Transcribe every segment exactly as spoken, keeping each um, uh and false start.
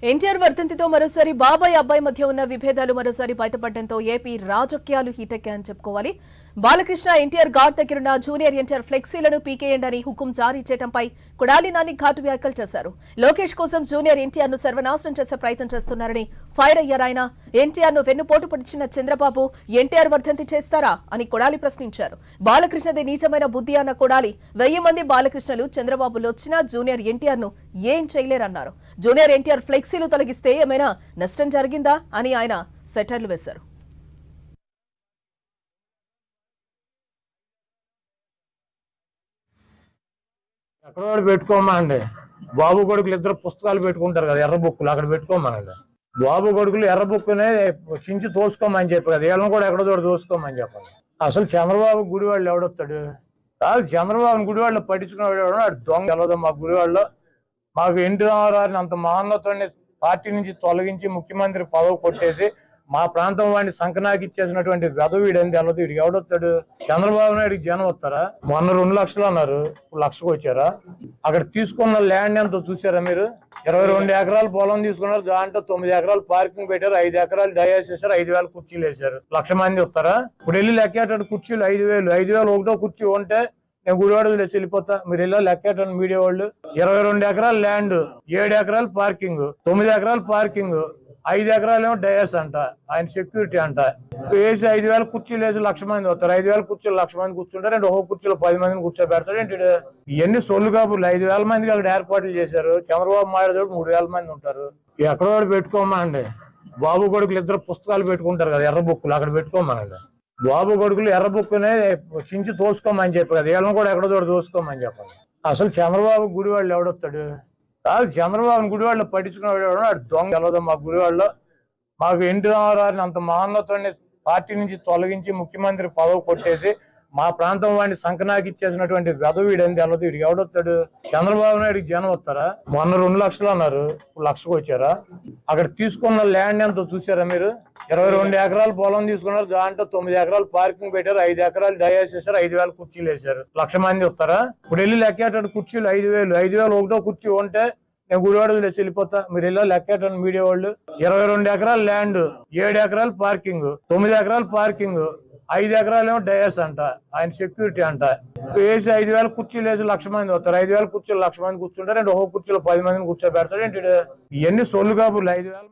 ఎన్టీఆర్ వర్ధంతితో మరోసారి బాబాయ్ అబ్బాయి మధ్య ఉన్న విభేదాలు మరోసారి బయటపడడంతో ఏపీ రాజకీయాలు హీటెక్కాయని చెప్పుకోవాలి. బాలకృష్ణ ఎన్టీఆర్ గాడ్ దగ్గరున్న జూనియర్ ఎన్టీఆర్ ఫ్లెక్సీలను పీకేయండి అని హుకుం జారీ చేయడంపై కొడాలి నాని ఘాటు వ్యాఖ్యలు చేశారు. లోకేష్ కోసం జూనియర్ ఎన్టీఆర్ ను సర్వనాశనం చేసే ప్రయత్నం చేస్తున్నారని ఫైర్ అయ్యారు ఆయన. ఎన్టీఆర్ ను వెన్నుపోటు పడిచిన చంద్రబాబు ఎన్టీఆర్ వర్ధంతి చేస్తారా అని కొడాలి ప్రశ్నించారు. బాలకృష్ణది నీచమైన బుద్ధి అన్న కొడాలి వెయ్యి మంది బాలకృష్ణలు చంద్రబాబులో వచ్చినా జూనియర్ ఎన్టీఆర్ ను ఏం చేయలేరన్నారు. జూనియర్ ఎన్టీఆర్ ఫ్లెక్సీలు తొలగిస్తే ఏమైనా నష్టం జరిగిందా అని ఆయన సెటర్లు వేశారు. ఎక్కడో పెట్టుకోమండి. బాబు కొడుకులు ఇద్దరు పుస్తకాలు పెట్టుకుంటారు కదా, ఎర్ర బుక్కులు, అక్కడ పెట్టుకోమనండి. బాబు కొడుకులు ఎర్ర బుక్కునే చించి తోసుకోమని చెప్పి కదా, వీళ్ళని కూడా ఎక్కడో చోట తోసుకోమని చెప్పండి. అసలు చంద్రబాబు గుడివాళ్ళు ఎవడొస్తాడు? కాదు, చంద్రబాబుని గుడివాళ్ళు పట్టించుకునేవాడు వాడు దొంగ. తెలవదు మా గుడివాళ్ళు. మాకు ఎన్టీ రామారావుని అంత మహోన్నతుడిని పార్టీ నుంచి తొలగించి ముఖ్యమంత్రి పదవి కొట్టేసి మా ప్రాంతం వాడిని సంకనాకి ఇచ్చేసినటువంటి వెదవీడని తెలవదు. వీడికి ఎవడొస్తాడు? చంద్రబాబు నాయుడికి జనం వస్తారా? మొన్న రెండు లక్షలు అన్నారు, ఇప్పుడు లక్షకు వచ్చారా? అక్కడ తీసుకున్న ల్యాండ్ ఎంతో చూసారా మీరు? ఇరవై రెండు ఎకరాలు పొలం తీసుకున్నారు, దాంట్లో తొమ్మిది ఎకరాలు పార్కింగ్ పెట్టారు, ఐదు ఎకరాలు డయాస్ చేశారు, ఐదు వేల కుర్చీలు వేశారు. లక్ష మంది వస్తారా? ఇప్పుడు వెళ్ళి లెక్కేటాడు కుర్చీలు ఐదు వేలు ఐదు వేలు ఒకటో కుర్చీ ఉంటే నేను గుడివాడ లేసి వెళ్ళిపోతా. మీరు వెళ్ళా లెక్కేటాను మీడియా వాళ్ళు. ఇరవై రెండు ఎకరాలు ల్యాండ్, ఏడు ఎకరాలు పార్కింగ్, తొమ్మిది ఎకరాలు పార్కింగ్, ఐదు ఎకరాలు ఏమో డయాస్ అంట, ఆయన సెక్యూరిటీ అంట. వేసి ఐదు వేల కుర్చీలు వేసి లక్ష మంది వస్తారు. ఐదు వేల కుర్చీలు లక్ష మంది కూర్చుంటారు, అంటే ఒక్కొక్క కుర్చీలో పది మందిని కూర్చోబెడతాడు ఏంటి? ఇవన్నీ సొల్లు కాబుర్లు. ఐదు వేల మందికి అక్కడ ఏర్పాట్లు చేశారు. చంద్రబాబు మాట్లాడేటప్పుడు మూడు వేల మంది ఉంటారు. ఎక్కడో పెట్టుకోమండి. బాబు కొడుకులు ఇద్దరు పుస్తకాలు పెట్టుకుంటారు కదా, ఎర్ర బుక్కులు, అక్కడ పెట్టుకోమనండి. బాబు కొడుకులు ఎర్ర బుక్కునే చించి తోసుకోమని చెప్పి కదా, వీళ్ళని కూడా ఎక్కడో చోట తోసుకోమని చెప్పండి. అసలు చంద్రబాబు గుడివాళ్ళు ఎవడొస్తాడు? కాదు, చంద్రబాబుని గుడివాళ్ళు పట్టించుకునేవాడు వాడు దొంగ. తెలవదు మా గుడివాళ్ళు. మాకు ఎన్టీ రామారావుని అంత మహోన్నతుడిని పార్టీ నుంచి తొలగించి ముఖ్యమంత్రి పదవి కొట్టేసి మా ప్రాంతం వాడిని సంకనాకి ఇచ్చేసినటువంటి వెదవీడని తెలవదు. వీడికి ఎవడొస్తాడు? చంద్రబాబు నాయుడికి జనం వస్తారా? మొన్న రెండు లక్షలు అన్నారు, ఇప్పుడు లక్షకు వచ్చారా? అక్కడ తీసుకున్న ల్యాండ్ ఎంతో చూసారా మీరు? ఇరవై రెండు ఎకరాలు పొలం తీసుకున్నారు, దాంట్లో తొమ్మిది ఎకరాలు పార్కింగ్ పెట్టారు, ఐదు ఎకరాలు డయాస్ చేశారు, ఐదు వేల కుర్చీలు వేశారు. లక్ష మంది వస్తారా? ఇప్పుడు వెళ్ళి లెక్కేటాడు కుర్చీలు ఐదు వేలు ఐదు వేలు ఒకటో కుర్చీ ఉంటే నేను గుడివాడ లేసి వెళ్ళిపోతా. మీరు వెళ్ళా లెక్కేటాను మీడియా వాళ్ళు. ఇరవై రెండు ఎకరాలు ల్యాండ్, ఏడు ఎకరాలు పార్కింగ్, తొమ్మిది ఎకరాలు పార్కింగ్, ఐదు ఎకరాలు ఏమో డయాస్ అంట, ఆయన సెక్యూరిటీ అంట. వేసి ఐదు వేల కుర్చీలు వేసి లక్ష మంది వస్తారు. ఐదు వేల కుర్చీలు లక్ష మంది కూర్చుంటారు, అంటే ఒక్కొక్క కుర్చీలో పది మందిని కూర్చోబెడతాడు ఏంటి? ఇవన్నీ సొల్లు కాబుర్లు. ఐదు వేల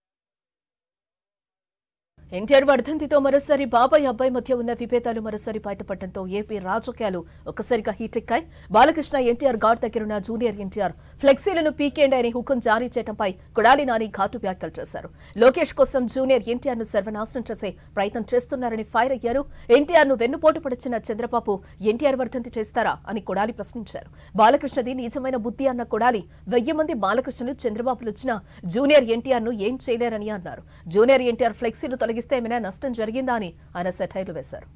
ఎన్టీఆర్ వర్ధంతితో మరోసారి బాబాయ్ అబ్బాయి మధ్య ఉన్న విభేదాలు మరోసారి బయటపడడంతో ఏపీ రాజకీయాలు ఒక్కసారిగా హీటెక్కాయి. బాలకృష్ణ ఎన్టీఆర్ గాడ్ దగ్గరున్న జూనియర్ ఎన్టీఆర్ ఫ్లెక్సీలను పీకేండి అని హుకుం జారీ చేయడంపై కొడాలి నాని ఘాటు వ్యాఖ్యలు చేశారు. లోకేష్ కోసం జూనియర్ ఎన్టీఆర్ ను సర్వనాశనం చేసే ప్రయత్నం చేస్తున్నారని ఫైర్ అయ్యారు. ఎన్టీఆర్ ను వెన్నుపోటు పడిచిన చంద్రబాబు ఎన్టీఆర్ వర్ధంతి చేస్తారా అని కొడాలి ప్రశ్నించారు. బాలకృష్ణది నిజమైన బుద్ధి అన్న కొడాలి వెయ్యి మంది బాలకృష్ణలు చంద్రబాబులు వచ్చినా జూనియర్ ఎన్టీఆర్ ను ఏం చేయలేరని అన్నారు. జూనియర్ ఎన్టీఆర్ ఫ్లెక్సీలు తొలగిస్తే ఏమైనా నష్టం జరిగిందా అని ఆయన సెటైర్లు వేశారు.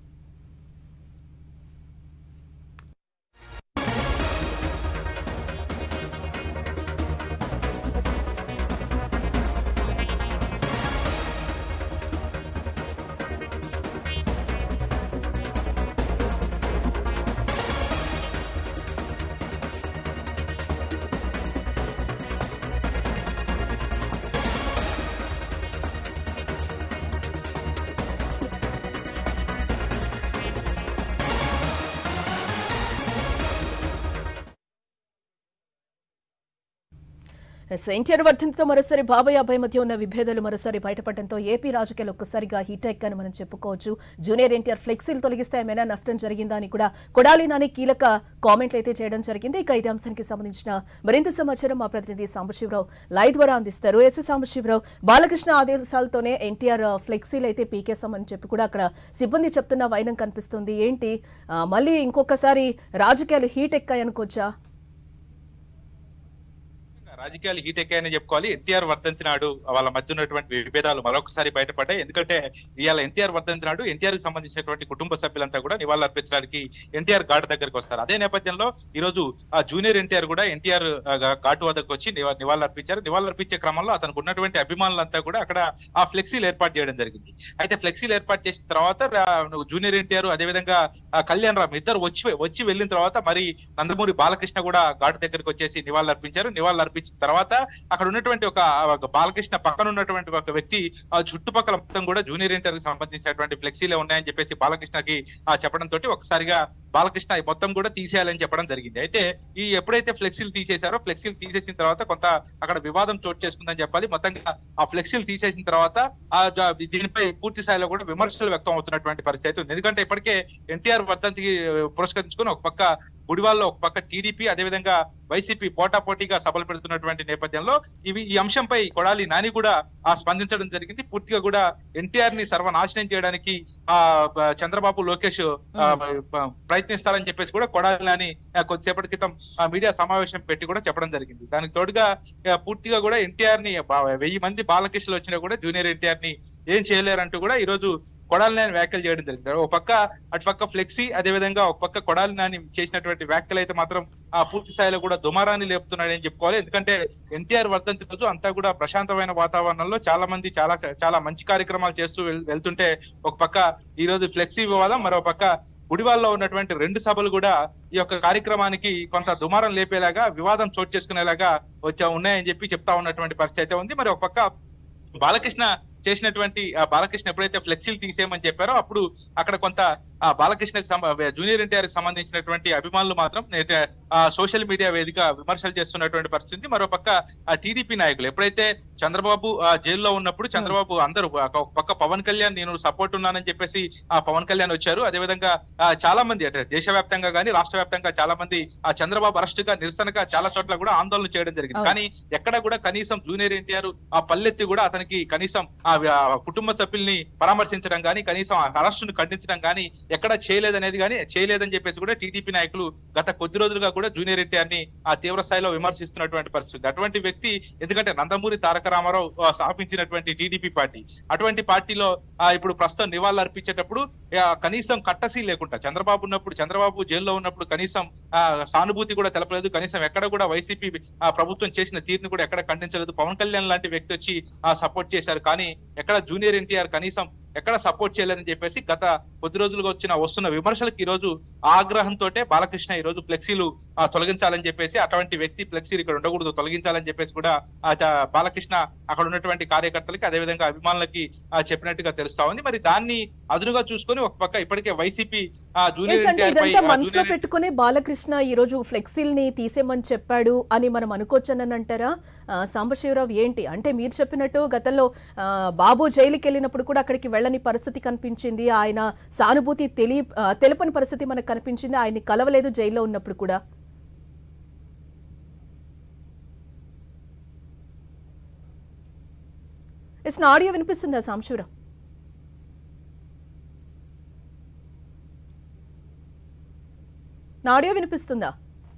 ఎన్టీఆర్ వర్ధంతితో మరోసారి బాబాయ్ అబ్బాయి మధ్య ఉన్న విభేదాలు మరోసారి బయటపడడంతో ఏపీ రాజకీయాలు ఒక్కసారిగా హీట్ ఎక్కాయని మనం చెప్పుకోవచ్చు. జూనియర్ ఎన్టీఆర్ ఫ్లెక్సీలు తొలగిస్తే ఏమైనా నష్టం జరిగిందా అని కూడా కొడాలి నాని కీలక కామెంట్లు అయితే చేయడం జరిగింది. ఇక ఇదే అంశానికి సంబంధించిన మరింత సమాచారం మా ప్రతినిధి సాంబశివరావు లైవ్ ద్వారా అందిస్తారు. ఎస్ సాంబశివరావు, బాలకృష్ణ ఆదేశాలతోనే ఎన్టీఆర్ ఫ్లెక్సీలు అయితే పీకేస్తామని చెప్పి కూడా అక్కడ సిబ్బంది చెప్తున్న వైనం కనిపిస్తుంది. ఏంటి మళ్ళీ ఇంకొకసారి రాజకీయాలు హీట్ ఎక్కాయనుకోవచ్చా? రాజకీయాలు హీట్ ఎక్కాయని చెప్పుకోవాలి. ఎన్టీఆర్ వర్ధంతి నాడు వాళ్ళ మధ్య ఉన్నటువంటి విభేదాలు మరొకసారి బయటపడ్డాయి. ఎందుకంటే ఇవాళ ఎన్టీఆర్ వర్ధంతి నాడు ఎన్టీఆర్ కి సంబంధించినటువంటి కుటుంబ సభ్యులంతా కూడా నివాళులు అర్పించడానికి ఎన్టీఆర్ ఘాట్ దగ్గరికి వస్తారు. అదే నేపథ్యంలో ఈ రోజు ఆ జూనియర్ ఎన్టీఆర్ కూడా ఎన్టీఆర్ ఘాట్ వద్దకు వచ్చి నివాళులు అర్పించారు. నివాళులు అర్పించే క్రమంలో అతనికి ఉన్నటువంటి అభిమానులంతా కూడా అక్కడ ఆ ఫ్లెక్సీలు ఏర్పాటు చేయడం జరిగింది. అయితే ఫ్లెక్సీలు ఏర్పాటు చేసిన తర్వాత జూనియర్ ఎన్టీఆర్ అదేవిధంగా కళ్యాణ్ రామ్ ఇద్దరు వచ్చి వచ్చి వెళ్ళిన తర్వాత మరి నందమూరి బాలకృష్ణ కూడా ఘాట్ దగ్గరికి వచ్చేసి నివాళులు అర్పించారు. నివాళులు అర్పించి సంబంధించిన తర్వాత అక్కడ ఉన్నటువంటి ఒక బాలకృష్ణ పక్కన ఉన్నటువంటి ఒక వ్యక్తి ఆ చుట్టుపక్కల మొత్తం కూడా జూనియర్ ఇంటర్ కి సంబంధించినటువంటి ఫ్లెక్సీలే ఉన్నాయని చెప్పేసి బాలకృష్ణకి చెప్పడం తోటి ఒకసారిగా బాలకృష్ణ మొత్తం కూడా తీసేయాలని చెప్పడం జరిగింది. అయితే ఈ ఎప్పుడైతే ఫ్లెక్సీలు తీసేశారో ఫ్లెక్సీలు తీసేసిన తర్వాత కొంత అక్కడ వివాదం చోటు చేసుకుందని చెప్పాలి. మొత్తంగా ఆ ఫ్లెక్సీలు తీసేసిన తర్వాత ఆ దీనిపై పూర్తి స్థాయిలో కూడా విమర్శలు వ్యక్తం అవుతున్నటువంటి పరిస్థితి ఉంది. ఎందుకంటే ఇప్పటికే ఎన్టీఆర్ వర్ధంతికి పురస్కరించుకుని ఒక పక్క గుడివాల్లో ఒక పక్క టీడీపీ అదేవిధంగా వైసీపీ పోటాపోటీగా సభలు పెడుతున్నటువంటి నేపథ్యంలో ఇవి ఈ అంశంపై కొడాలి నాని కూడా ఆ స్పందించడం జరిగింది. పూర్తిగా కూడా ఎన్టీఆర్ ని సర్వనాశనం చేయడానికి ఆ చంద్రబాబు లోకేష్ ప్రయత్నిస్తారని చెప్పేసి కూడా కొడాలి నాని కొద్దిసేపటి క్రితం ఆ మీడియా సమావేశం పెట్టి కూడా చెప్పడం జరిగింది. దానికి తోడుగా పూర్తిగా కూడా ఎన్టీఆర్ ని వెయ్యి మంది బాలకృష్ణలు వచ్చినా కూడా జూనియర్ ఎన్టీఆర్ ని ఏం చేయలేరంటూ కూడా ఈ రోజు కొడాలి నాని వ్యాఖ్యలు చేయడం జరిగింది. ఒక పక్క అటు పక్క ఫ్లెక్సీ అదేవిధంగా ఒక పక్క కొడాలి నాని చేసినటువంటి వ్యాఖ్యలు అయితే మాత్రం ఆ పూర్తి స్థాయిలో కూడా దుమారాన్ని లేపుతున్నాడని చెప్పుకోవాలి. ఎందుకంటే ఎన్టీఆర్ వర్ధంతి రోజు అంతా కూడా ప్రశాంతమైన వాతావరణంలో చాలా మంది చాలా చాలా మంచి కార్యక్రమాలు చేస్తూ వెళ్తుంటే ఒక పక్క ఈ రోజు ఫ్లెక్సీ వివాదం, మరో పక్క గుడివాల్లో ఉన్నటువంటి రెండు సభలు కూడా ఈ యొక్క కార్యక్రమానికి కొంత దుమారం లేపేలాగా వివాదం చోటు చేసుకునేలాగా వచ్చా ఉన్నాయని చెప్పి చెప్తా ఉన్నటువంటి పరిస్థితి అయితే ఉంది. మరి ఒక పక్క బాలకృష్ణ చేసినటువంటి ఆ బాలకృష్ణ ఎప్పుడైతే ఫ్లెక్సీలు తీసేయమని చెప్పారో అప్పుడు అక్కడ కొంత ఆ బాలకృష్ణకి జూనియర్ ఎన్టీఆర్ సంబంధించినటువంటి అభిమానులు మాత్రం సోషల్ మీడియా వేదిక విమర్శలు చేస్తున్నటువంటి పరిస్థితి. మరో పక్క ఆ టీడీపీ నాయకులు ఎప్పుడైతే చంద్రబాబు ఆ జైల్లో ఉన్నప్పుడు చంద్రబాబు అందరూ ఒక పక్క పవన్ కళ్యాణ్ నేను సపోర్ట్ ఉన్నానని చెప్పేసి ఆ పవన్ కళ్యాణ్ వచ్చారు. అదేవిధంగా చాలా మంది అంటే దేశవ్యాప్తంగా కానీ రాష్ట్ర వ్యాప్తంగా చాలా మంది ఆ చంద్రబాబు అరెస్ట్ గా నిరసనగా చాలా చోట్ల కూడా ఆందోళన చేయడం జరిగింది. కానీ ఎక్కడ కూడా కనీసం జూనియర్ ఎన్టీఆర్ ఆ పల్లెత్తి కూడా అతనికి కనీసం ఆ కుటుంబ సభ్యుల్ని పరామర్శించడం కానీ కనీసం అరెస్టును ఖండించడం కానీ ఎక్కడ చేయలేదనేది కానీ చేయలేదని చెప్పేసి కూడా టీడీపీ నాయకులు గత కొద్ది రోజులుగా కూడా జూనియర్ ఎన్టీఆర్ ని ఆ తీవ్ర స్థాయిలో విమర్శిస్తున్నటువంటి పరిస్థితి. అటువంటి వ్యక్తి ఎందుకంటే నందమూరి తారక రామారావు స్థాపించినటువంటి టీడీపీ పార్టీ, అటువంటి పార్టీలో ఇప్పుడు ప్రస్తుతం నివాళులు అర్పించేటప్పుడు కనీసం కట్టసీ లేకుండా చంద్రబాబు ఉన్నప్పుడు చంద్రబాబు జైల్లో ఉన్నప్పుడు కనీసం ఆ సానుభూతి కూడా తెలపలేదు. కనీసం ఎక్కడ కూడా వైసీపీ ప్రభుత్వం చేసిన తీరుని కూడా ఎక్కడ ఖండించలేదు. పవన్ కళ్యాణ్ లాంటి వ్యక్తి వచ్చి ఆ సపోర్ట్ చేశారు. కానీ ఎక్కడ జూనియర్ ఎన్టీఆర్ కనీసం ఎక్కడ సపోర్ట్ చేయలేదని చెప్పేసి గత కొద్ది రోజులుగా వచ్చిన వస్తున్న విమర్శలకు ఈ రోజు ఆగ్రహంతో బాలకృష్ణ ఈ రోజు ఫ్లెక్సీలు తొలగించాలని చెప్పేసి అటువంటి వ్యక్తి ఫ్లెక్సీలు ఇక్కడ ఉండకూడదు తొలగించాలని చెప్పేసి కూడా బాలకృష్ణ అక్కడ ఉన్నటువంటి కార్యకర్తలకి అదేవిధంగా అభిమానులకి చెప్పినట్టుగా తెలుస్తా ఉంది. మరి దాన్ని అదునుగా చూసుకొని ఒక పక్క ఇప్పటికే వైసీపీ మనసులో పెట్టుకుని బాలకృష్ణ ఈ రోజు ఫ్లెక్సీల్ని తీసేమని చెప్పాడు అని మనం అనుకోవచ్చని అంటారా సాంబశివరావు? ఏంటి అంటే మీరు చెప్పినట్టు గతంలో బాబు జైలుకి వెళ్ళినప్పుడు కూడా అక్కడికి వెళ్ళని పరిస్థితి కనిపించింది, ఆయన సానుభూతి తెలియ తెలుపని పరిస్థితి మనకు కనిపించింది, ఆయన్ని కలవలేదు జైల్లో ఉన్నప్పుడు కూడా. ఎస్ ఆడియో వినిపిస్తుందా సాంబశివరావు? ఆడియో వినిపిస్తుందా?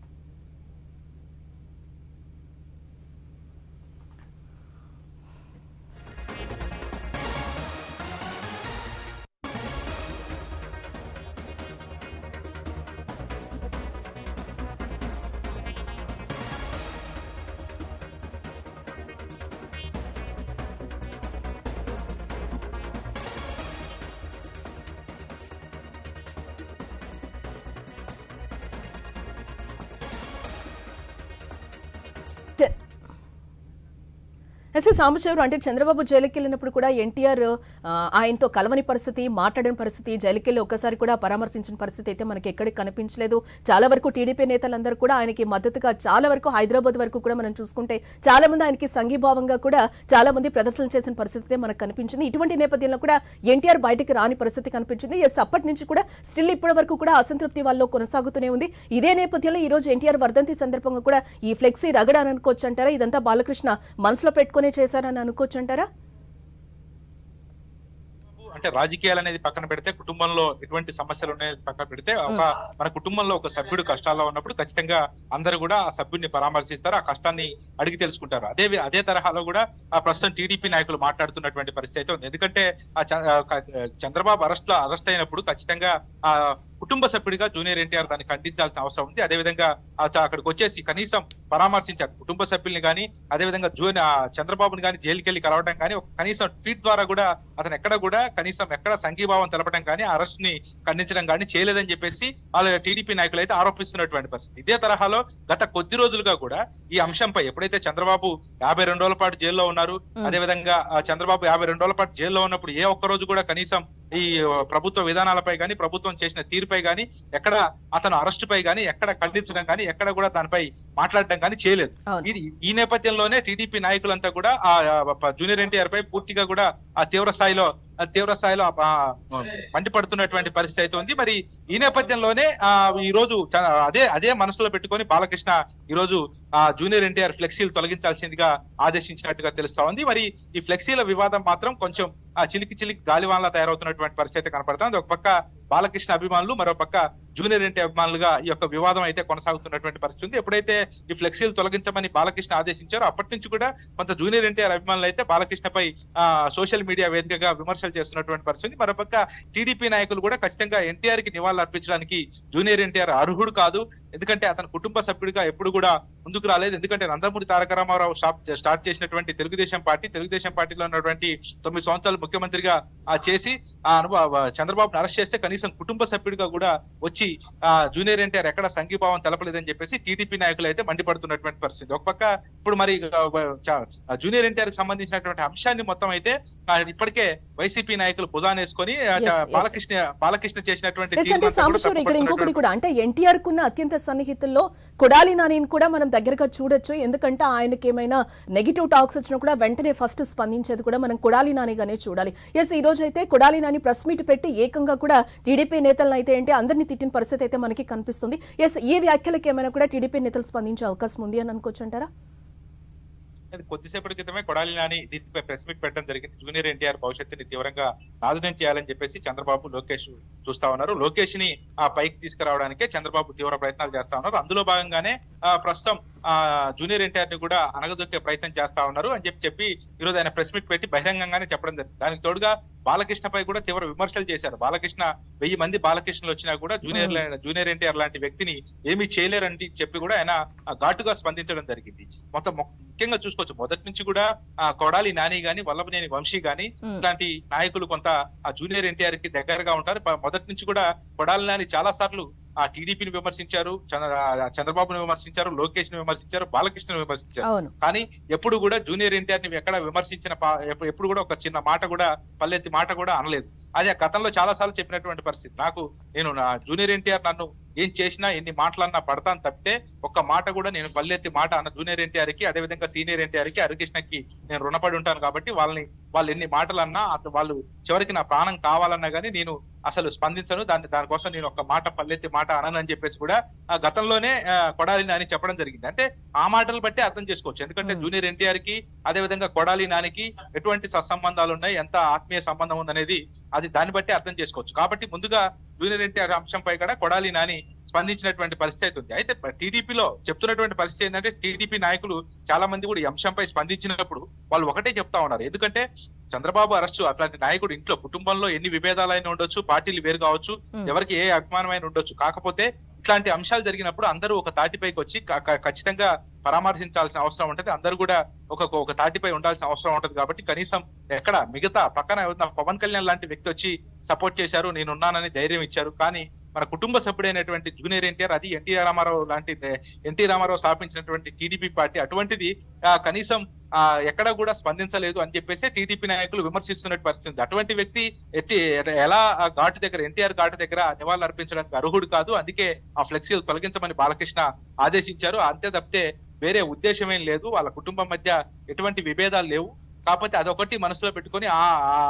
ఎస్ సాంబశివరావు, అంటే చంద్రబాబు జైలుకి వెళ్ళినప్పుడు కూడా ఎన్టీఆర్ ఆయనతో కలవని పరిస్థితి, మాట్లాడని పరిస్థితి, జైలుకి వెళ్ళి ఒక్కసారి కూడా పరామర్శించిన పరిస్థితి అయితే మనకి ఎక్కడికి కనిపించలేదు. చాలా వరకు టీడీపీ నేతలందరూ కూడా ఆయనకి మద్దతుగా చాలా వరకు హైదరాబాద్ వరకు కూడా మనం చూసుకుంటే చాలా మంది ఆయనకి సంఘీభావంగా కూడా చాలా మంది ప్రదర్శనలు చేసిన పరిస్థితి మనకు కనిపించింది. ఇటువంటి నేపథ్యంలో కూడా ఎన్టీఆర్ బయటికి రాని పరిస్థితి కనిపించింది. ఎస్ అప్పటి నుంచి కూడా స్టిల్ ఇప్పటి వరకు కూడా అసంతృప్తి వాళ్ళలో కొనసాగుతూనే ఉంది. ఇదే నేపథ్యంలో ఈ రోజు ఎన్టీఆర్ వర్ధంతి సందర్భంగా కూడా ఈ ఫ్లెక్సీ రగడ అని అనుకోవచ్చు అంటారా? ఇదంతా బాలకృష్ణ మనసులో పెట్టుకుని చేశారని అనుకోవచ్చు అంటారా? అంటే రాజకీయాలు అనేది పక్కన పెడితే కుటుంబంలో ఎటువంటి సమస్యలు ఉన్నాయి పక్కన పెడితే ఒక మన కుటుంబంలో ఒక సభ్యుడు కష్టాల్లో ఉన్నప్పుడు ఖచ్చితంగా అందరూ కూడా ఆ సభ్యుడిని పరామర్శిస్తారు, ఆ కష్టాన్ని అడిగి తెలుసుకుంటారు. అదే అదే తరహాలో కూడా ఆ ప్రస్తుతం టీడీపీ నాయకులు మాట్లాడుతున్నటువంటి పరిస్థితి అయితే ఉంది. ఎందుకంటే ఆ చంద్రబాబు అరెస్ట్ లో అరెస్ట్ అయినప్పుడు ఖచ్చితంగా ఆ కుటుంబ సభ్యుడిగా జూనియర్ ఎన్టీఆర్ దాన్ని ఖండించాల్సిన అవసరం ఉంది. అదేవిధంగా అక్కడికి వచ్చేసి కనీసం పరామర్శించారు కుటుంబ సభ్యుల్ని కానీ, అదేవిధంగా జూని చంద్రబాబుని కానీ జైలుకి వెళ్ళి కలవడం కానీ, కనీసం ట్వీట్ ద్వారా కూడా అతను ఎక్కడ కూడా కనీసం ఎక్కడ సంఘీభావం తెలపడం కానీ, అరెస్ట్ ని ఖండించడం కానీ చేయలేదని చెప్పేసి వాళ్ళ టీడీపీ నాయకులు అయితే ఆరోపిస్తున్నటువంటి పరిస్థితి. ఇదే తరహాలో గత కొద్ది రోజులుగా కూడా ఈ అంశంపై ఎప్పుడైతే చంద్రబాబు యాభై రెండు రోజుల పాటు జైల్లో ఉన్నారు, అదేవిధంగా చంద్రబాబు యాభై రెండు రోజుల పాటు జైల్లో ఉన్నప్పుడు ఏ ఒక్క రోజు కూడా కనీసం ఈ ప్రభుత్వ విధానాలపై కానీ, ప్రభుత్వం చేసిన తీరుపై కానీ, ఎక్కడ అతను అరెస్ట్ పై కానీ ఎక్కడ ఖండించడం కానీ, ఎక్కడ కూడా దానిపై మాట్లాడడం కానీ చేయలేదు. ఇది ఈ నేపథ్యంలోనే టీడీపీ నాయకులంతా కూడా ఆ జూనియర్ ఎన్టీఆర్ పై పూర్తిగా కూడా ఆ తీవ్ర స్థాయిలో తీవ్ర స్థాయిలో మండిపడుతున్నటువంటి పరిస్థితి అయితే ఉంది. మరి ఈ నేపథ్యంలోనే ఆ ఈ రోజు అదే అదే మనసులో పెట్టుకొని బాలకృష్ణ ఈ రోజు ఆ జూనియర్ ఎన్టీఆర్ ఫ్లెక్సీలు తొలగించాల్సిందిగా ఆదేశించినట్టుగా తెలుస్తా ఉంది. మరి ఈ ఫ్లెక్సీల వివాదం మాత్రం కొంచెం ఆ చిలికి చిలికి గాలివాన్లా తయారవుతున్నటువంటి పరిస్థితి కనపడుతుంది. ఒక పక్క బాలకృష్ణ అభిమానులు, మరో పక్క జూనియర్ ఎన్టీ అభిమానులుగా ఈ యొక్క వివాదం అయితే కొనసాగుతున్నటువంటి పరిస్థితి ఉంది. ఎప్పుడైతే ఈ ఫ్లెక్సీలు తొలగించమని బాలకృష్ణ ఆదేశించారో అప్పటి నుంచి కూడా కొంత జూనియర్ ఎన్టీఆర్ అభిమానులు అయితే బాలకృష్ణపై ఆ సోషల్ మీడియా వేదికగా విమర్శలు చేస్తున్నటువంటి పరిస్థితి. మరోపక్క టీడీపీ నాయకులు కూడా ఖచ్చితంగా ఎన్టీఆర్ కి నివాళులు అర్పించడానికి జూనియర్ ఎన్టీఆర్ అర్హుడు కాదు, ఎందుకంటే అతను కుటుంబ సభ్యుడిగా ఎప్పుడు కూడా ముందుకు రాలేదు. ఎందుకంటే నందమూరి తారక రామారావు స్టార్ట్ చేసినటువంటి తెలుగుదేశం పార్టీ, తెలుగుదేశం పార్టీలో ఉన్నటువంటి తొమ్మిది సంవత్సరాలు ముఖ్యమంత్రిగా చేసి ఆ అనుభవ చంద్రబాబును అరెస్ట్ చేస్తే కనీసం కుటుంబ సభ్యుడిగా కూడా వచ్చి ఆ జూనియర్ ఎన్టీఆర్ ఎక్కడ సంఘీభావం తెలపలేదని చెప్పేసి టీడీపీ నాయకులు అయితే మండిపడుతున్నటువంటి పరిస్థితి. ఒక పక్క ఇప్పుడు మరి జూనియర్ ఎన్టీఆర్ కి సంబంధించినటువంటి అంశాన్ని మొత్తం అయితే ఇప్పటికే వైసీపీ నాయకులు భుజానేసుకొని బాలకృష్ణ బాలకృష్ణ చేసినటువంటి ఇక్కడ ఇంకొకటి కూడా అంటే ఎన్టీఆర్ కున్న అత్యంత సన్నిహితుల్లో కొడాలి నానిని కూడా మనం దగ్గరగా చూడొచ్చు. ఎందుకంటే ఆయనకి ఏమైనా నెగిటివ్ టాక్స్ వచ్చినా కూడా వెంటనే ఫస్ట్ స్పందించేది కూడా మనం కొడాలి నానిగానే చూడాలి. ఎస్, ఈ రోజు అయితే కొడాలి నాని ప్రెస్ మీట్ పెట్టి ఏకంగా కూడా టీడీపీ నేతలను అయితే ఏంటి అందరినీ తిట్టిన పరిస్థితి అయితే మనకి కనిపిస్తుంది. ఎస్, ఈ వ్యాఖ్యలకు ఏమైనా కూడా టీడీపీ నేతలు స్పందించే అవకాశం ఉంది అని అనుకోవచ్చు అంటారా? కొద్దిసేపటి క్రితమే కొడాలి నాని దీనిపై ప్రెస్ మీట్ పెట్టడం జరిగింది. జూనియర్ ఎన్టీఆర్ భవిష్యత్తుని తీవ్రంగా నాశనం చేయాలని చెప్పేసి చంద్రబాబు లోకేష్ చూస్తా ఉన్నారు. లోకేష్ ని ఆ పైకి తీసుకురావడానికే చంద్రబాబు తీవ్ర ప్రయత్నాలు చేస్తా ఉన్నారు. అందులో భాగంగానే ఆ ప్రస్తుతం ఆ జూనియర్ ఎన్టీఆర్ ని కూడా అనగదొక్కే ప్రయత్నం చేస్తా ఉన్నారు అని చెప్పి చెప్పి ఈ రోజు ఆయన ప్రెస్ మీట్ పెట్టి బహిరంగంగానే చెప్పడం జరిగింది. దానికి తోడుగా బాలకృష్ణపై కూడా తీవ్ర విమర్శలు చేశారు. బాలకృష్ణ వెయ్యి మంది బాలకృష్ణలు వచ్చినా కూడా జూనియర్ జూనియర్ ఎన్టీఆర్ లాంటి వ్యక్తిని ఏమీ చేయలేరని చెప్పి కూడా ఆయన ఘాటుగా స్పందించడం జరిగింది. మొత్తం ముఖ్యంగా చూసుకోవచ్చు, మొదటి నుంచి కూడా ఆ కొడాలి నాని గాని, వల్లభనేని వంశీ గాని ఇలాంటి నాయకులు కొంత ఆ జూనియర్ ఎన్టీఆర్ కి దగ్గరగా ఉంటారు. మొదటి నుంచి కూడా కొడాలి నాని చాలా సార్లు ఆ టీడీపీని విమర్శించారు, చంద్రబాబుని విమర్శించారు, లోకేష్ ని విమర్శించారు, బాలకృష్ణను విమర్శించారు. కానీ ఎప్పుడు కూడా జూనియర్ ఎన్టీఆర్ ని ఎక్కడ విమర్శించిన ఎప్పుడు కూడా ఒక చిన్న మాట కూడా పల్లెత్తి మాట కూడా అనలేదు. అది ఆ గతంలో చాలా సార్లు చెప్పినటువంటి పరిస్థితి. నాకు నేను నా జూనియర్ ఎన్టీఆర్ నన్ను ఏం చేసినా ఎన్ని మాటలన్నా పడతాను తప్పితే ఒక్క మాట కూడా నేను పల్లెత్తి మాట అన్న జూనియర్ ఎన్టీఆర్ కి, అదేవిధంగా సీనియర్ ఎన్టీఆర్ కి, హరికృష్ణకి నేను రుణపడి ఉంటాను. కాబట్టి వాళ్ళని వాళ్ళు ఎన్ని మాటలు అన్నా అసలు వాళ్ళు చివరికి నా ప్రాణం కావాలన్నా గానీ నేను అసలు స్పందించను, దాని దానికోసం నేను ఒక మాట పల్లెత్తి మాట అనని చెప్పేసి కూడా ఆ గతంలోనే కొడాలి నాని చెప్పడం జరిగింది. అంటే ఆ మాటలు బట్టి అర్థం చేసుకోవచ్చు. ఎందుకంటే జూనియర్ ఎన్టీఆర్ కి అదేవిధంగా కొడాలి నానికి ఎటువంటి సత్సంబంధాలు ఉన్నాయి, ఎంత ఆత్మీయ సంబంధం ఉందనేది అది దాన్ని బట్టి అర్థం చేసుకోవచ్చు. కాబట్టి ముందుగా జూనియర్ ఎన్టీఆర్ అంశంపై కూడా కొడాలి నాని స్పందించినటువంటి పరిస్థితి ఉంది. అయితే టీడీపీలో చెప్తున్నటువంటి పరిస్థితి ఏంటంటే టీడీపీ నాయకులు చాలా మంది కూడా ఈ అంశంపై స్పందించినప్పుడు వాళ్ళు ఒకటే చెప్తా ఉన్నారు. ఎందుకంటే చంద్రబాబు అరెస్టు అట్లాంటి నాయకుడు ఇంట్లో కుటుంబంలో ఎన్ని విభేదాలైనా ఉండొచ్చు, పార్టీలు వేరు కావచ్చు, ఎవరికి ఏ అభిమానమైన ఉండొచ్చు, కాకపోతే ఇట్లాంటి అంశాలు జరిగినప్పుడు అందరూ ఒక తాటిపైకి వచ్చి ఖచ్చితంగా పరామర్శించాల్సిన అవసరం ఉంటది. అందరూ కూడా ఒక ఒక తాటిపై ఉండాల్సిన అవసరం ఉంటది. కాబట్టి కనీసం ఎక్కడ మిగతా పక్కన పవన్ కళ్యాణ్ లాంటి వ్యక్తి వచ్చి సపోర్ట్ చేశారు, నేనున్నానని ధైర్యం ఇచ్చారు. కానీ మన కుటుంబ సభ్యుడైనటువంటి జూనియర్ ఎన్టీఆర్, అది ఎన్టీ రామారావు లాంటి ఎన్టీ రామారావు స్థాపించినటువంటి టీడీపీ పార్టీ, అటువంటిది కనీసం ఆ ఎక్కడ కూడా స్పందించలేదు అని చెప్పేసి టీడీపీ నాయకులు విమర్శిస్తున్న పరిస్థితి. అటువంటి వ్యక్తి ఎట్టి ఎలా ఘాటు దగ్గర ఎన్టీఆర్ ఘాటు దగ్గర నివాళులు అర్పించడానికి అర్హుడు కాదు. అందుకే ఆ ఫ్లెక్సీలు తొలగించమని బాలకృష్ణ ఆదేశించారు. అంతే తప్పితే వేరే ఉద్దేశం ఏం లేదు. వాళ్ళ కుటుంబం మధ్య ఎటువంటి విభేదాలు లేవు. కాకపోతే అదొకటి మనసులో పెట్టుకొని ఆ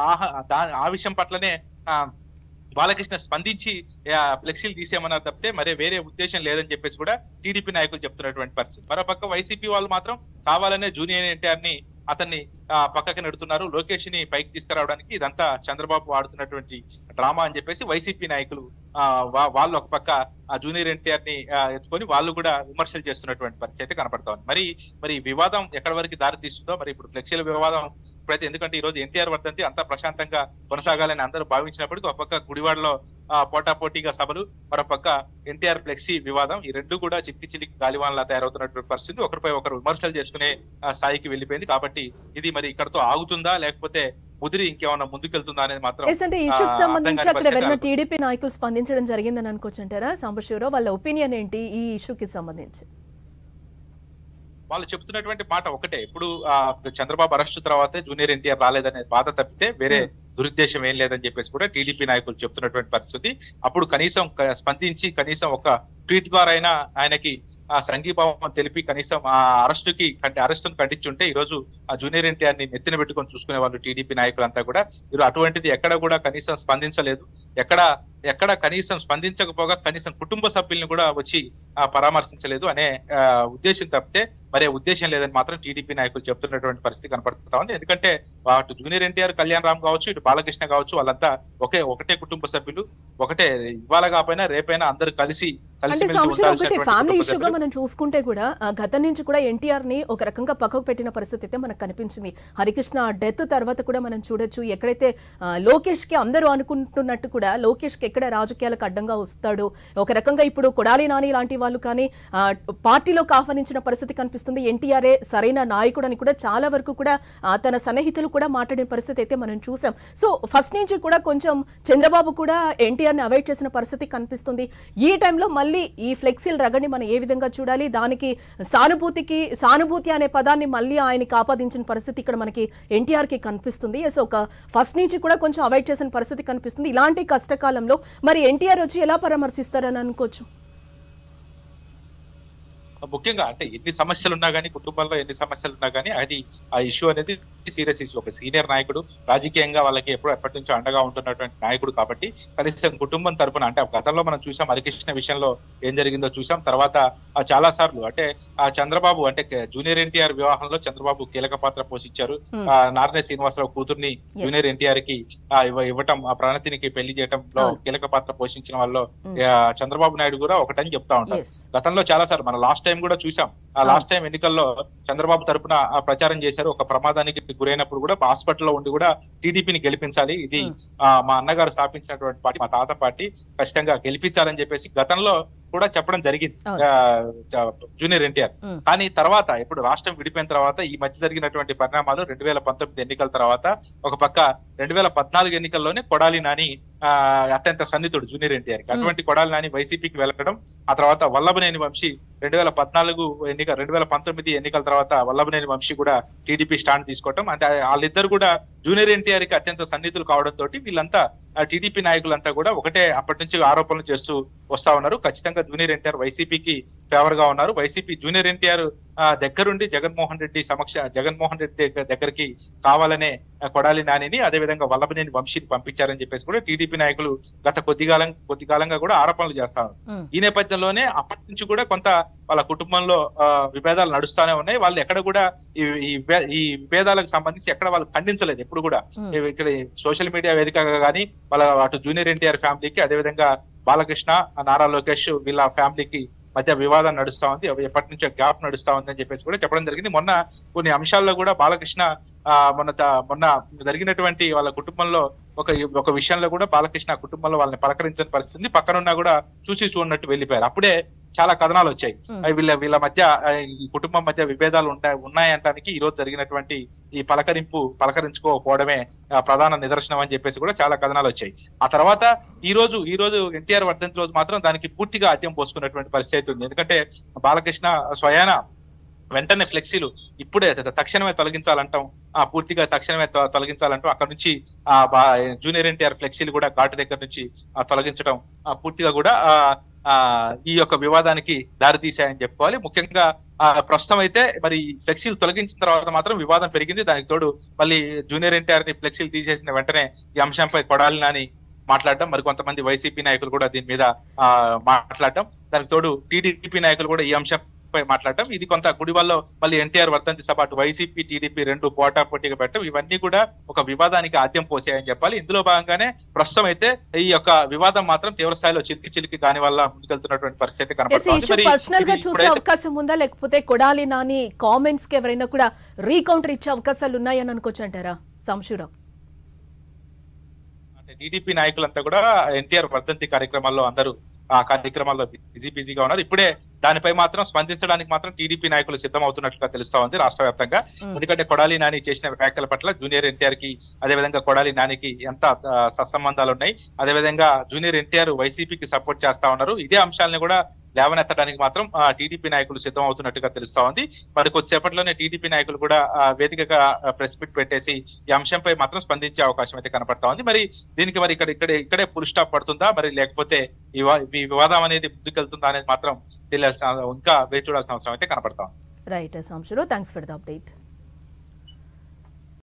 ఆ విషయం పట్లనే ఆ బాలకృష్ణ స్పందించి ఫ్లెక్సీలు తీసేయమన్నారు తప్పితే మరే వేరే ఉద్దేశం లేదని చెప్పేసి కూడా టీడీపీ నాయకులు చెప్తున్నటువంటి పరిస్థితి. మరోపక్క వైసీపీ వాళ్ళు మాత్రం కావాలనే జూనియర్ ఎన్టీఆర్ ని అతన్ని ఆ పక్కకి నెడుతున్నారు, లోకేష్ ని పైకి తీసుకురావడానికి ఇదంతా చంద్రబాబు ఆడుతున్నటువంటి డ్రామా అని చెప్పేసి వైసీపీ నాయకులు ఆ వాళ్ళు ఒక పక్క ఆ జూనియర్ ఎన్టీఆర్ ని ఎత్తుకొని వాళ్ళు కూడా విమర్శలు చేస్తున్నటువంటి పరిస్థితి అయితే కనపడతా ఉంది. మరి మరి వివాదం ఎక్కడి వరకు దారి తీస్తుందో మరి ఇప్పుడు ఫ్లెక్సీల వివాదం ఇప్పుడైతే, ఎందుకంటే ఈ రోజు ఎన్టీఆర్ వర్ధంతి అంతా ప్రశాంతంగా కొనసాగాలని అందరూ భావించినప్పటికీ ఒక పక్క గుడివాడలో ఆ పోటాపోటీగా సభలు, మరోపక్క ఎన్టీఆర్ ఫ్లెక్సీ వివాదం, ఈ రెండు కూడా చిక్కి చిలికి గాలివాన్లా తయారవుతున్నటువంటి పరిస్థితి. ఒకరిపై ఒకరు విమర్శలు చేసుకునే స్థాయికి వెళ్ళిపోయింది. కాబట్టి ఇది మరి ఇక్కడతో ఆగుతుందా లేకపోతే ముదిరి ఇంకేమన్నా ముందుకెళ్తుందా అనేది మాత్రం అంటే ఇష్యూకి సంబంధించి అక్కడ వెళ్ళిన టీడీపీ నాయకులు స్పందించడం జరిగిందని అనుకోవచ్చు అంటారా సాంబశివరావు? వాళ్ళ ఒపీనియన్ ఏంటి ఈ ఇష్యూకి సంబంధించి? వాళ్ళు చెప్తున్నటువంటి మాట ఒకటే, ఇప్పుడు ఆ చంద్రబాబు అరెస్ట్ తర్వాతే జూనియర్ ఎన్టీఆర్ రాలేదనే బాధ తప్పితే వేరే దురుద్దేశం ఏం లేదని చెప్పేసి కూడా టీడీపీ నాయకులు చెప్తున్నటువంటి పరిస్థితి. అప్పుడు కనీసం స్పందించి కనీసం ఒక ట్వీట్ ద్వారా అయినా ఆయనకి ఆ సంఘీభావం తెలిపి కనీసం ఆ అరెస్ట్ కి అరెస్టును ఖండించుంటే ఈ రోజు ఆ జూనియర్ ఎన్టీఆర్ ని నెత్తిన పెట్టుకొని చూసుకునే వాళ్ళు టీడీపీ నాయకులంతా కూడా. ఈరోజు అటువంటిది ఎక్కడ కూడా కనీసం స్పందించలేదు. ఎక్కడ ఎక్కడ కనీసం స్పందించకపోగా కనీసం కుటుంబ సభ్యుల్ని కూడా వచ్చి ఆ పరామర్శించలేదు అనే ఉద్దేశం తప్పితే మరే ఉద్దేశం లేదని మాత్రం టీడీపీ నాయకులు చెప్తున్నటువంటి పరిస్థితి కనపడుతా ఉంది. ఎందుకంటే అటు జూనియర్ ఎన్టీఆర్, కళ్యాణ్ రామ్ కావచ్చు, ఇటు బాలకృష్ణ కావచ్చు, వాళ్ళంతా ఒకే ఒకటే కుటుంబ సభ్యులు. ఒకటే ఇవాళ కాకపోయినా రేపైనా అందరూ కలిసి అంటే సంక్షేమ ఒకటి ఫ్యామిలీ ఇష్యూగా మనం చూసుకుంటే కూడా గతం నుంచి కూడా ఎన్టీఆర్ ని ఒక రకంగా పక్కకు పెట్టిన పరిస్థితి అయితే మనకు కనిపించింది. హరికృష్ణ డెత్ తర్వాత కూడా మనం చూడొచ్చు, ఎక్కడైతే లోకేష్ కి అందరూ అనుకుంటున్నట్టు కూడా లోకేష్ కి ఎక్కడ రాజకీయాలకు అడ్డంగా వస్తాడు, ఒక రకంగా ఇప్పుడు కొడాలి నాని లాంటి వాళ్ళు కానీ పార్టీలోకి ఆహ్వానించిన పరిస్థితి కనిపిస్తుంది. ఎన్టీఆర్ఏ సరైన నాయకుడు అని కూడా చాలా వరకు కూడా తన సన్నిహితులు కూడా మాట్లాడిన పరిస్థితి అయితే మనం చూసాం. సో ఫస్ట్ నుంచి కూడా కొంచెం చంద్రబాబు కూడా ఎన్టీఆర్ ని అవాయిడ్ చేసిన పరిస్థితి కనిపిస్తుంది. ఈ టైంలో మళ్ళీ ఈ ఫ్లెక్సీల రగని మనం ఏ విధంగా చూడాలి, దానికి సానుభూతికి సానుభూతి అనే పదాన్ని మళ్ళీ ఆయనకి ఆపాదించిన పరిస్థితి ఇక్కడ మనకి ఎన్టీఆర్ కి కనిపిస్తుంది. సో ఒక ఫస్ట్ నుంచి కూడా కొంచెం అవాయిడ్ చేసిన పరిస్థితి కనిపిస్తుంది. ఇలాంటి కష్టకాలంలో మరి ఎన్టీఆర్ వచ్చి ఎలా పరామర్శిస్తారని అనుకోవచ్చు? ముఖ్యంగా అంటే ఎన్ని సమస్యలు ఉన్నా కానీ, కుటుంబంలో ఎన్ని సమస్యలు ఉన్నా కానీ అది ఆ ఇష్యూ అనేది సీరియస్ ఇష్యూ. ఒక సీనియర్ నాయకుడు, రాజకీయంగా వాళ్ళకి ఎప్పుడు ఎప్పటి నుంచో అండగా ఉంటున్నటువంటి నాయకుడు కాబట్టి కనీసం కుటుంబం తరపున అంటే గతంలో మనం చూసాం హరికృష్ణ విషయంలో ఏం జరిగిందో చూసాం. తర్వాత చాలా సార్లు అంటే ఆ చంద్రబాబు అంటే జూనియర్ ఎన్టీఆర్ వివాహంలో చంద్రబాబు కీలక పాత్ర పోషించారు. ఆ నారాయణ శ్రీనివాసరావు కూతుర్ని జూనియర్ ఎన్టీఆర్ కి ఇవ్వటం, ఆ ప్రణతినికి పెళ్లి చేయటంలో కీలక పాత్ర పోషించిన వాళ్ళు చంద్రబాబు నాయుడు కూడా ఒకటని చెప్తా ఉంటారు. గతంలో చాలా సార్లు మన లాస్ట్ టైం కూడా చూసాం. ఆ లాస్ట్ టైం ఎన్నికల్లో చంద్రబాబు తరపున ప్రచారం చేశారు. ఒక ప్రమాదానికి గురైనప్పుడు కూడా హాస్పిటల్లో ఉండి కూడా టీడీపీని గెలిపించాలి, ఇది మా అన్నగారు స్థాపించినటువంటి పార్టీ, మా తాత పార్టీ, ఖచ్చితంగా గెలిపించాలని చెప్పేసి గతంలో కూడా చెప్పడం జరిగింది జూనియర్ ఎన్టీఆర్. కానీ తర్వాత ఇప్పుడు రాష్ట్రం విడిపోయిన తర్వాత ఈ మధ్య జరిగినటువంటి పరిణామాలు రెండు వేల పంతొమ్మిది ఎన్నికల తర్వాత ఒక పక్క రెండు వేల పద్నాలుగు ఎన్నికల్లోనే కొడాలి నాని ఆ అత్యంత సన్నిహితుడు జూనియర్ ఎన్టీఆర్ కి, అటువంటి కొడాలి నాని వైసీపీకి వెళ్ళడం, ఆ తర్వాత వల్లభనేని వంశీ రెండు వేల పద్నాలుగు ఎన్నిక రెండు వేల పంతొమ్మిది ఎన్నికల తర్వాత వల్లభనేని వంశీ కూడా టీడీపీ స్టాండ్ తీసుకోవటం, అంటే వాళ్ళిద్దరు కూడా జూనియర్ ఎన్టీఆర్ కి అత్యంత సన్నిహితులు కావడంతో వీళ్ళంతా టీడీపీ నాయకులంతా కూడా ఒకటే అప్పటి నుంచి ఆరోపణలు చేస్తూ వస్తా ఉన్నారు. ఖచ్చితంగా జూనియర్ ఎన్టీఆర్ వైసీపీకి ఫేవర్ గా ఉన్నారు. వైసీపీ జూనియర్ ఎన్టీఆర్ దగ్గరుండి జగన్మోహన్ రెడ్డి సమక్ష జగన్మోహన్ రెడ్డి దగ్గరికి కావాలనే కొడాలి నానిని, అదేవిధంగా వల్లభనేని వంశీని పంపించారని చెప్పేసి కూడా టీడీపీ నాయకులు గత కొద్ది కాలం కొద్ది కాలంగా కూడా ఆరోపణలు చేస్తారు. ఈ నేపథ్యంలోనే అప్పటి నుంచి కూడా కొంత వాళ్ళ కుటుంబంలో విభేదాలు నడుస్తానే ఉన్నాయి. వాళ్ళు ఎక్కడ కూడా ఈ ఈ విభేదాలకు సంబంధించి ఎక్కడ వాళ్ళు ఖండించలేదు ఎప్పుడు కూడా. ఇక్కడ సోషల్ మీడియా వేదికగా కానీ వాళ్ళ అటు జూనియర్ ఎన్టీఆర్ ఫ్యామిలీకి, అదేవిధంగా బాలకృష్ణ, నారా లోకేష్ వీళ్ళ ఫ్యామిలీకి మధ్య వివాదం నడుస్తా ఉంది, ఎప్పటి నుంచో గ్యాప్ నడుస్తా ఉంది అని చెప్పేసి కూడా చెప్పడం జరిగింది. మొన్న కొన్ని అంశాల్లో కూడా బాలకృష్ణ ఆ మొన్న మొన్న జరిగినటువంటి వాళ్ళ కుటుంబంలో ఒక ఒక విషయంలో కూడా బాలకృష్ణ కుటుంబంలో వాళ్ళని పలకరించని పరిస్థితి, పక్కనున్నా కూడా చూసి చూడనట్టు వెళ్ళిపోయారు. అప్పుడే చాలా కథనాలు వచ్చాయి. వీళ్ళ వీళ్ళ మధ్య ఈ కుటుంబం మధ్య విభేదాలు ఉంటాయి ఉన్నాయంటానికి ఈ రోజు జరిగినటువంటి ఈ పలకరింపు పలకరించుకోకపోవడమే ప్రధాన నిదర్శనం అని చెప్పేసి కూడా చాలా కథనాలు వచ్చాయి. ఆ తర్వాత ఈ రోజు ఈ రోజు ఎన్టీఆర్ వర్ధంతి రోజు మాత్రం దానికి పూర్తిగా ఆద్యం పోసుకున్నటువంటి పరిస్థితి ఉంది. ఎందుకంటే బాలకృష్ణ స్వయాన వెంటనే ఫ్లెక్సీలు ఇప్పుడే తక్షణమే తొలగించాలంటాం, ఆ పూర్తిగా తక్షణమే తొలగించాలంటాం. అక్కడ నుంచి ఆ జూనియర్ ఎన్టీఆర్ ఫ్లెక్సీలు కూడా ఘాటు దగ్గర నుంచి తొలగించడం పూర్తిగా కూడా ఆ ఈ యొక్క వివాదానికి దారితీశాయని చెప్పుకోవాలి. ముఖ్యంగా ఆ ప్రస్తుతం అయితే మరి ఫ్లెక్సీలు తొలగించిన తర్వాత మాత్రం వివాదం పెరిగింది. దానికి తోడు మళ్ళీ జూనియర్ ఎన్టీఆర్ ని ఫ్లెక్సీలు తీసేసిన వెంటనే ఈ అంశంపై కొడాలి నాని మాట్లాడడం, మరి కొంతమంది వైసీపీ నాయకులు కూడా దీని మీద ఆ మాట్లాడడం, దానికి తోడు టీడీపీ నాయకులు కూడా ఈ అంశం పై మాట్లాడటం, ఇది కొంత గుడివాల్లో మళ్ళీ ఎన్టీఆర్ వర్ధంతి సభ అటు వైసీపీ టీడీపీ రెండు పోటా పోటీగా పెట్టడం, ఇవన్నీ కూడా ఒక వివాదానికి ఆద్యం పోసాయని చెప్పాలి. ఇందులో భాగంగానే ప్రస్తుతం అయితే ఈ యొక్క వివాదం మాత్రం తీవ్ర స్థాయిలో చిలికి చిలికి దాని వల్ల ముందుకెళ్తున్నటువంటి పరిస్థితి కనబడుతుంది. పర్సనల్ గా చూసే అవకాశం ఉందా, లేకపోతే కొడాలి నాని కామెంట్స్ కి ఎవరైనా కూడా రీకౌంటర్ ఇచ్చే అవకాశాలు ఉన్నాయని అనుకోవచ్చు అంటారా సాంబశివరావు? టీడీపీ నాయకులంతా కూడా ఎన్టీఆర్ వర్ధంతి కార్యక్రమాల్లో అందరూ ఆ కార్యక్రమాల్లో బిజీ బిజీగా ఉన్నారు. ఇప్పుడే దానిపై మాత్రం స్పందించడానికి మాత్రం టీడీపీ నాయకులు సిద్ధం అవుతున్నట్లుగా తెలుస్తా ఉంది రాష్ట్ర వ్యాప్తంగా. ఎందుకంటే కొడాలి నాని చేసిన వ్యాఖ్యల పట్ల జూనియర్ ఎన్టీఆర్ కి అదేవిధంగా కొడాలి నానికి ఎంత సత్సంబంధాలు ఉన్నాయి, అదేవిధంగా జూనియర్ ఎన్టీఆర్ వైసీపీకి సపోర్ట్ చేస్తా ఉన్నారు. ఇదే అంశాలను కూడా లేవనెత్తడానికి మాత్రం టీడీపీ నాయకులు సిద్ధం అవుతున్నట్టుగా తెలుస్తా ఉంది. మరి కొద్దిసేపట్లోనే టీడీపీ నాయకులు కూడా వేదికగా ప్రెస్ మీట్ పెట్టేసి ఈ అంశంపై మాత్రం స్పందించే అవకాశం అయితే కనపడతా ఉంది. మరి దీనికి మరి ఇక్కడ ఇక్కడే ఇక్కడే ఫుల్ స్టాప్ పడుతుందా, మరి లేకపోతే ఈ వివాదం అనేది ముందుకెళ్తుందా అనేది మాత్రం తెలియాల్సిన ఇంకా వేచి చూడాల్సిన అవసరం అయితే కనపడతా ఉంది. రైట్ సాంశులు, థ్యాంక్స్ ఫర్ ద అప్డేట్.